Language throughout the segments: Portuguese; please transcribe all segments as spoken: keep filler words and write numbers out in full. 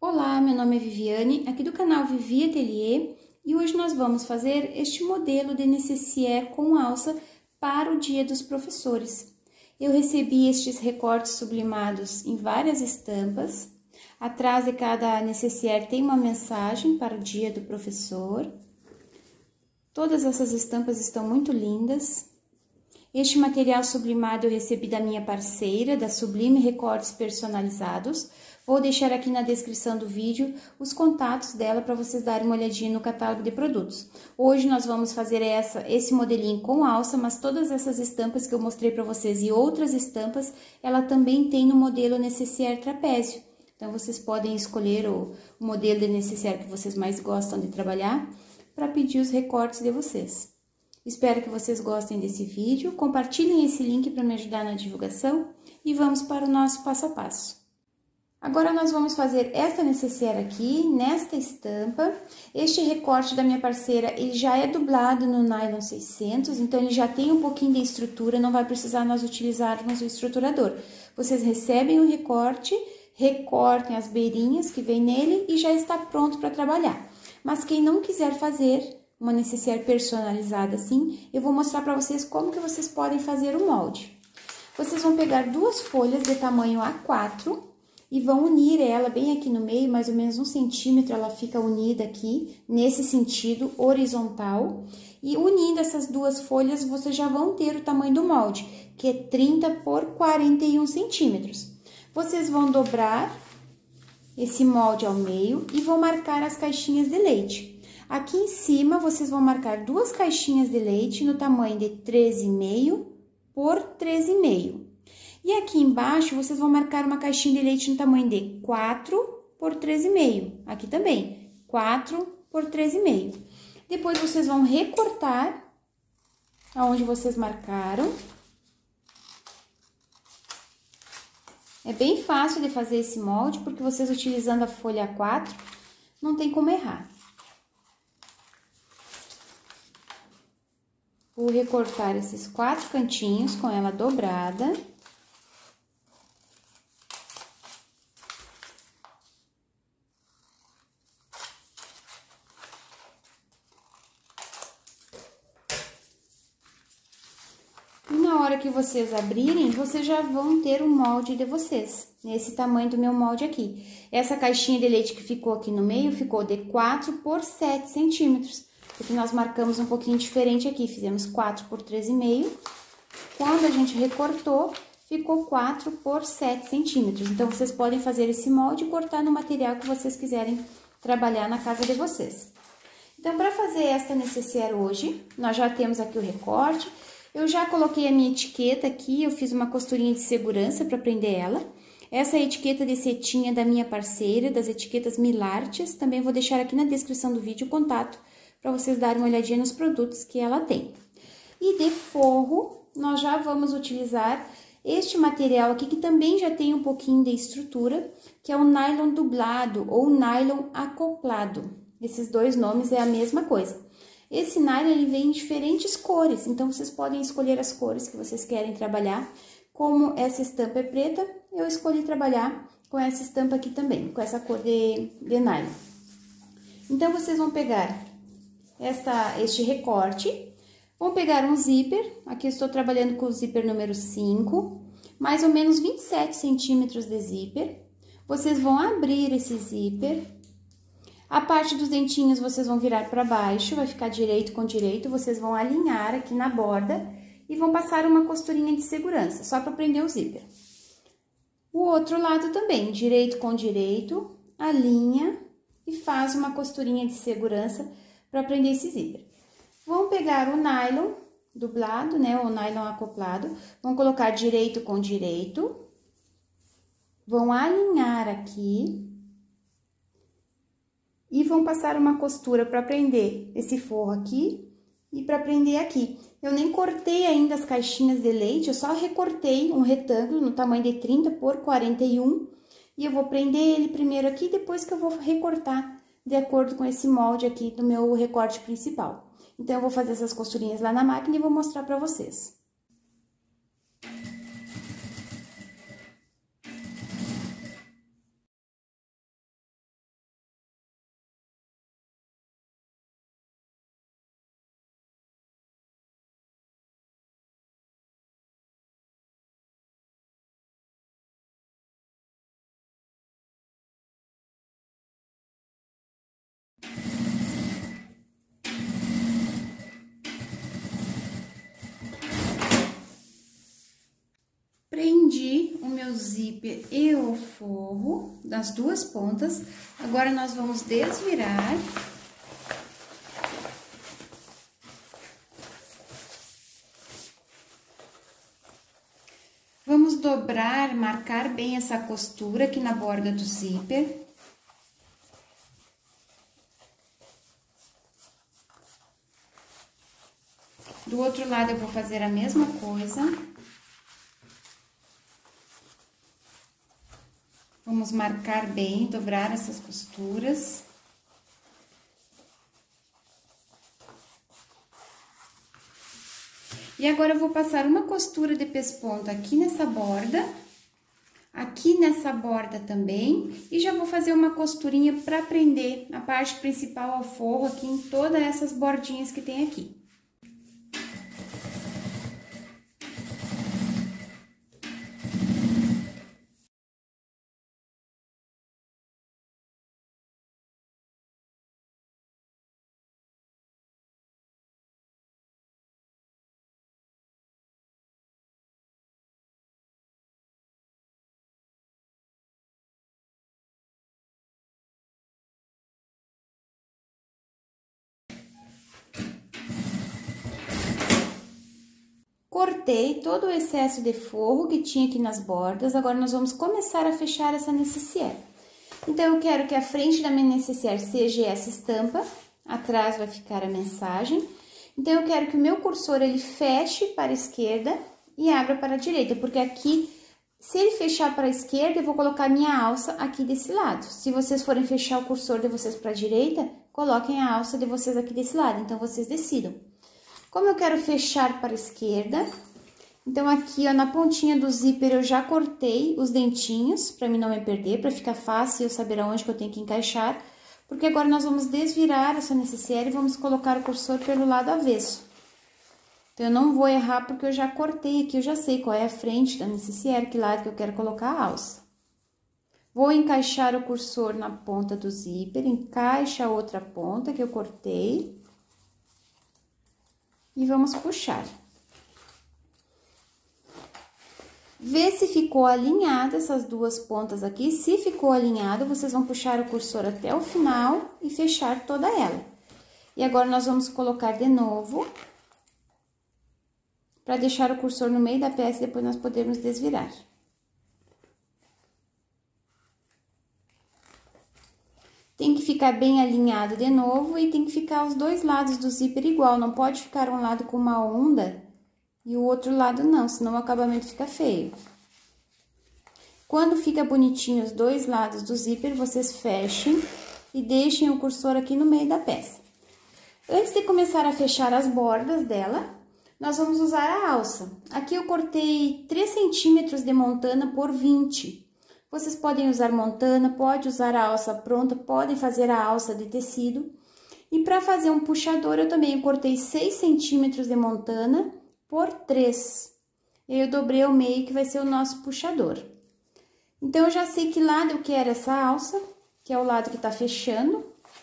Olá, meu nome é Viviane, aqui do canal Vivi Atelier, e hoje nós vamos fazer este modelo de nécessaire com alça para o Dia dos Professores. Eu recebi estes recortes sublimados em várias estampas. Atrás de cada nécessaire tem uma mensagem para o Dia do Professor. Todas essas estampas estão muito lindas. Este material sublimado eu recebi da minha parceira, da Sublime Recortes Personalizados. Vou deixar aqui na descrição do vídeo os contatos dela para vocês darem uma olhadinha no catálogo de produtos. Hoje nós vamos fazer essa, esse modelinho com alça, mas todas essas estampas que eu mostrei para vocês e outras estampas, ela também tem no modelo nécessaire trapézio. Então, vocês podem escolher o, o modelo de nécessaire que vocês mais gostam de trabalhar para pedir os recortes de vocês. Espero que vocês gostem desse vídeo, compartilhem esse link para me ajudar na divulgação e vamos para o nosso passo a passo. Agora, nós vamos fazer esta nécessaire aqui, nesta estampa. Este recorte da minha parceira, ele já é dublado no nylon seiscentos, então ele já tem um pouquinho de estrutura, não vai precisar nós utilizarmos o estruturador. Vocês recebem o recorte, recortem as beirinhas que vem nele e já está pronto para trabalhar. Mas quem não quiser fazer uma nécessaire personalizada assim, eu vou mostrar para vocês como que vocês podem fazer o molde. Vocês vão pegar duas folhas de tamanho A quatro e vão unir ela bem aqui no meio, mais ou menos um centímetro, ela fica unida aqui, nesse sentido horizontal. E unindo essas duas folhas, vocês já vão ter o tamanho do molde, que é trinta por quarenta e um centímetros. Vocês vão dobrar esse molde ao meio e vão marcar as caixinhas de leite. Aqui em cima, vocês vão marcar duas caixinhas de leite no tamanho de treze e meio por treze e meio. E aqui embaixo, vocês vão marcar uma caixinha de leite no tamanho de quatro por treze e meio. Aqui também, quatro por treze e meio. Depois, vocês vão recortar aonde vocês marcaram. É bem fácil de fazer esse molde, porque vocês utilizando a folha A quatro, não tem como errar. Vou recortar esses quatro cantinhos com ela dobrada. E na hora que vocês abrirem, vocês já vão ter o molde de vocês, nesse tamanho do meu molde aqui. Essa caixinha de leite que ficou aqui no meio, ficou de quatro por sete centímetros. Porque nós marcamos um pouquinho diferente aqui, fizemos quatro por treze e meio. Quando a gente recortou, ficou quatro por sete centímetros. Então, vocês podem fazer esse molde e cortar no material que vocês quiserem trabalhar na casa de vocês. Então, para fazer esta nécessaire hoje, nós já temos aqui o recorte. Eu já coloquei a minha etiqueta aqui, eu fiz uma costurinha de segurança para prender ela. Essa é a etiqueta de cetim da minha parceira, das etiquetas Milartes. Também vou deixar aqui na descrição do vídeo o contato para vocês darem uma olhadinha nos produtos que ela tem. E de forro, nós já vamos utilizar este material aqui, que também já tem um pouquinho de estrutura, que é o nylon dublado ou nylon acoplado. Esses dois nomes é a mesma coisa. Esse nylon, ele vem em diferentes cores, então vocês podem escolher as cores que vocês querem trabalhar. Como essa estampa é preta, eu escolhi trabalhar com essa estampa aqui também, com essa cor de, de nylon. Então, vocês vão pegar Esta, este recorte, vão pegar um zíper, aqui eu estou trabalhando com o zíper número cinco, mais ou menos vinte e sete centímetros de zíper. Vocês vão abrir esse zíper, a parte dos dentinhos vocês vão virar para baixo, vai ficar direito com direito, vocês vão alinhar aqui na borda e vão passar uma costurinha de segurança, só para prender o zíper. O outro lado também, direito com direito, alinha e faz uma costurinha de segurança para prender esse zíper. Vão pegar o nylon dublado, né, o nylon acoplado, vão colocar direito com direito, vão alinhar aqui e vão passar uma costura para prender esse forro aqui e para prender aqui. Eu nem cortei ainda as caixinhas de leite, eu só recortei um retângulo no tamanho de trinta por quarenta e um e eu vou prender ele primeiro aqui, depois que eu vou recortar de acordo com esse molde aqui do meu recorte principal. Então, eu vou fazer essas costurinhas lá na máquina e vou mostrar pra vocês. prendi o meu zíper e o forro das duas pontas. Agora, nós vamos desvirar. Vamos dobrar, marcar bem essa costura aqui na borda do zíper. Do outro lado, eu vou fazer a mesma coisa. Vamos marcar bem, dobrar essas costuras. E agora, eu vou passar uma costura de pesponto aqui nessa borda, aqui nessa borda também, e já vou fazer uma costurinha para prender a parte principal ao forro aqui em todas essas bordinhas que tem aqui. Cortei todo o excesso de forro que tinha aqui nas bordas, agora nós vamos começar a fechar essa necessaire. Então, eu quero que a frente da minha necessaire seja essa estampa, atrás vai ficar a mensagem. Então, eu quero que o meu cursor, ele feche para a esquerda e abra para a direita, porque aqui, se ele fechar para a esquerda, eu vou colocar minha alça aqui desse lado. Se vocês forem fechar o cursor de vocês para a direita, coloquem a alça de vocês aqui desse lado, então, vocês decidam. Como eu quero fechar para a esquerda, então, aqui, ó, na pontinha do zíper, eu já cortei os dentinhos, para mim não me perder, para ficar fácil eu saber aonde que eu tenho que encaixar, porque agora nós vamos desvirar essa necessaire e vamos colocar o cursor pelo lado avesso. Então, eu não vou errar, porque eu já cortei aqui, eu já sei qual é a frente da necessaire, que lado que eu quero colocar a alça. Vou encaixar o cursor na ponta do zíper, encaixa a outra ponta que eu cortei. E vamos puxar. Vê se ficou alinhada essas duas pontas aqui. Se ficou alinhado, vocês vão puxar o cursor até o final e fechar toda ela. E agora, nós vamos colocar de novo, para deixar o cursor no meio da peça e depois nós podemos desvirar. Tem que ficar bem alinhado de novo e tem que ficar os dois lados do zíper igual, não pode ficar um lado com uma onda e o outro lado não, senão o acabamento fica feio. Quando fica bonitinho os dois lados do zíper, vocês fechem e deixem o cursor aqui no meio da peça. Antes de começar a fechar as bordas dela, nós vamos usar a alça. Aqui eu cortei três centímetros de montana por vinte. Vocês podem usar montana, pode usar a alça pronta, podem fazer a alça de tecido. E para fazer um puxador, eu também cortei seis centímetros de montana por três. Eu dobrei ao meio, que vai ser o nosso puxador. Então, eu já sei que lado eu quero essa alça, que é o lado que tá fechando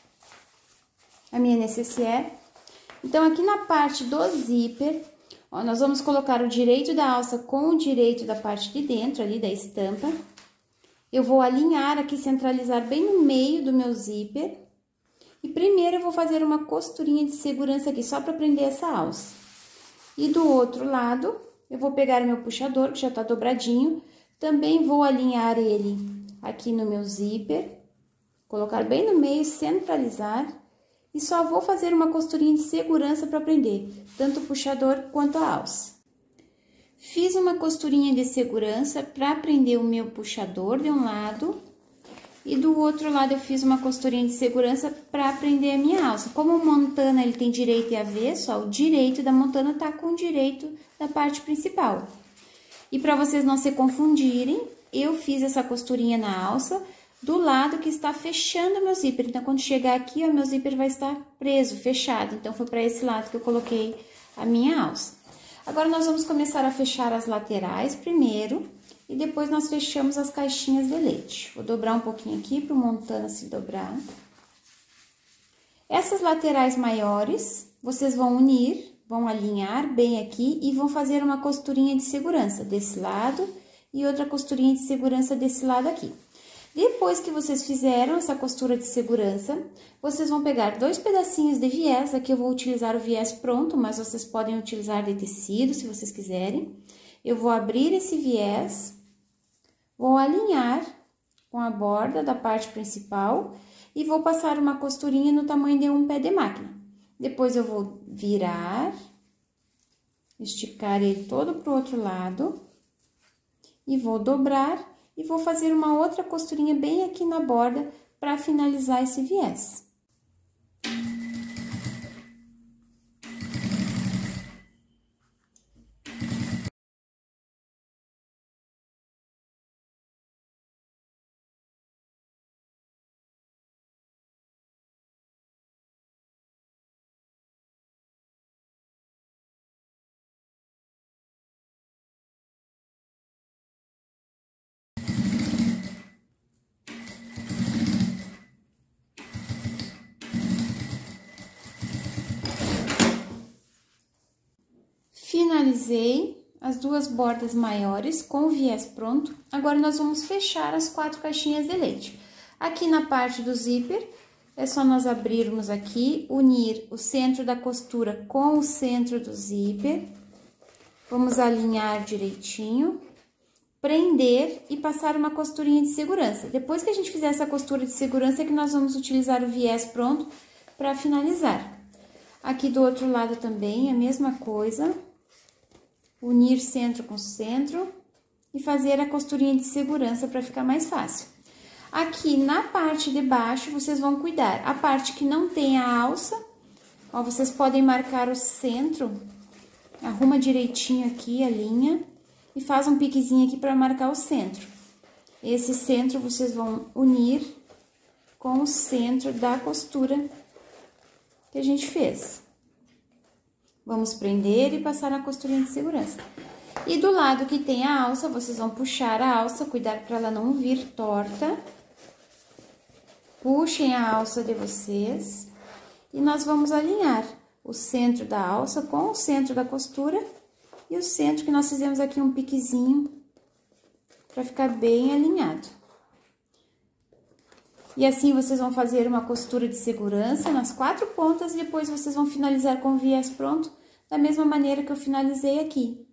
a minha necessaire. Então, aqui na parte do zíper, ó, nós vamos colocar o direito da alça com o direito da parte de dentro, ali da estampa. Eu vou alinhar aqui, centralizar bem no meio do meu zíper. E primeiro eu vou fazer uma costurinha de segurança aqui, só para prender essa alça. E do outro lado, eu vou pegar o meu puxador, que já tá dobradinho. Também vou alinhar ele aqui no meu zíper. Colocar bem no meio, centralizar. E só vou fazer uma costurinha de segurança para prender, tanto o puxador quanto a alça. Fiz uma costurinha de segurança para prender o meu puxador de um lado e do outro lado eu fiz uma costurinha de segurança para prender a minha alça. Como o montana ele tem direito e avesso, ó, o direito da montana tá com o direito da parte principal. E para vocês não se confundirem, eu fiz essa costurinha na alça do lado que está fechando o meu zíper. Então, quando chegar aqui, o meu zíper vai estar preso, fechado. Então, foi para esse lado que eu coloquei a minha alça. Agora, nós vamos começar a fechar as laterais primeiro, e depois nós fechamos as caixinhas de leite. Vou dobrar um pouquinho aqui para o montana se dobrar. Essas laterais maiores, vocês vão unir, vão alinhar bem aqui e vão fazer uma costurinha de segurança desse lado e outra costurinha de segurança desse lado aqui. Depois que vocês fizeram essa costura de segurança, vocês vão pegar dois pedacinhos de viés. Aqui eu vou utilizar o viés pronto, mas vocês podem utilizar de tecido, se vocês quiserem. Eu vou abrir esse viés, vou alinhar com a borda da parte principal e vou passar uma costurinha no tamanho de um pé de máquina. Depois eu vou virar, esticar ele todo pro outro lado e vou dobrar. E vou fazer uma outra costurinha bem aqui na borda para finalizar esse viés. Finalizei as duas bordas maiores com o viés pronto. Agora, nós vamos fechar as quatro caixinhas de leite. Aqui na parte do zíper, é só nós abrirmos aqui, unir o centro da costura com o centro do zíper. Vamos alinhar direitinho, prender e passar uma costurinha de segurança. Depois que a gente fizer essa costura de segurança, é que nós vamos utilizar o viés pronto para finalizar. Aqui do outro lado também, a mesma coisa. Unir centro com centro e fazer a costurinha de segurança para ficar mais fácil. Aqui na parte de baixo, vocês vão cuidar. A parte que não tem a alça, ó, vocês podem marcar o centro, arruma direitinho aqui a linha e faz um piquezinho aqui para marcar o centro. Esse centro vocês vão unir com o centro da costura que a gente fez. Vamos prender e passar a costurinha de segurança. E do lado que tem a alça, vocês vão puxar a alça, cuidar para ela não vir torta. Puxem a alça de vocês e nós vamos alinhar o centro da alça com o centro da costura e o centro que nós fizemos aqui um piquezinho para ficar bem alinhado. E assim, vocês vão fazer uma costura de segurança nas quatro pontas e depois vocês vão finalizar com o viés pronto, da mesma maneira que eu finalizei aqui.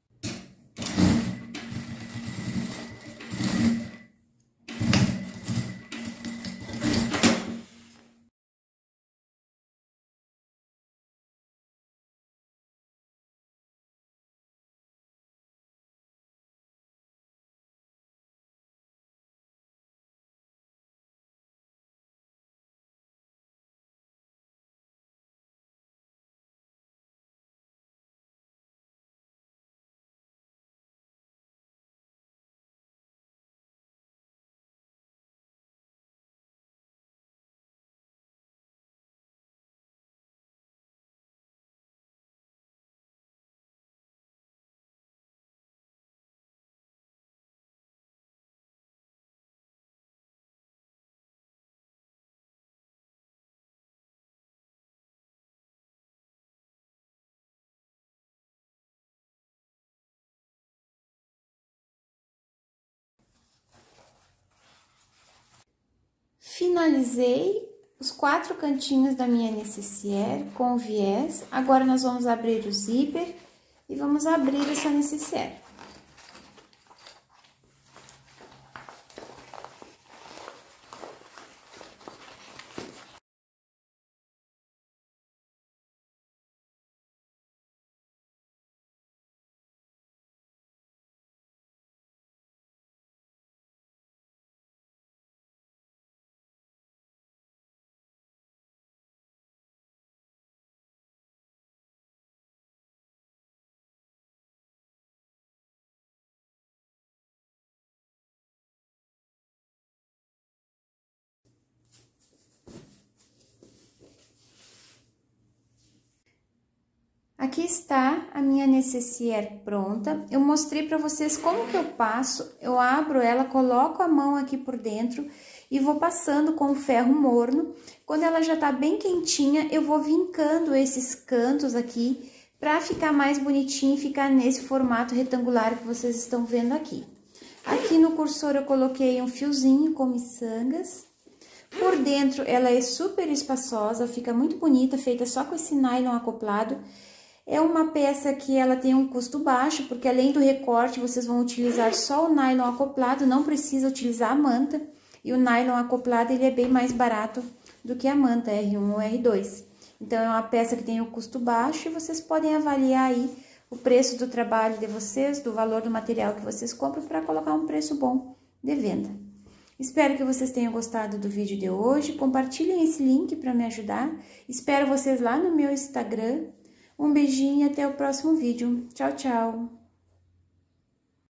Finalizei os quatro cantinhos da minha nécessaire com viés. Agora, nós vamos abrir o zíper e vamos abrir essa nécessaire. Aqui está a minha nécessaire pronta. Eu mostrei para vocês como que eu passo. Eu abro ela, coloco a mão aqui por dentro e vou passando com o ferro morno. Quando ela já tá bem quentinha, eu vou vincando esses cantos aqui para ficar mais bonitinho e ficar nesse formato retangular que vocês estão vendo aqui. Aqui no cursor eu coloquei um fiozinho com miçangas. Por dentro ela é super espaçosa, fica muito bonita, feita só com esse nylon acoplado. É uma peça que ela tem um custo baixo, porque além do recorte vocês vão utilizar só o nylon acoplado, não precisa utilizar a manta. E o nylon acoplado ele é bem mais barato do que a manta R um ou R dois. Então é uma peça que tem um custo baixo e vocês podem avaliar aí o preço do trabalho de vocês, do valor do material que vocês compram para colocar um preço bom de venda. Espero que vocês tenham gostado do vídeo de hoje, compartilhem esse link para me ajudar. Espero vocês lá no meu Instagram. Um beijinho e até o próximo vídeo. Tchau, tchau!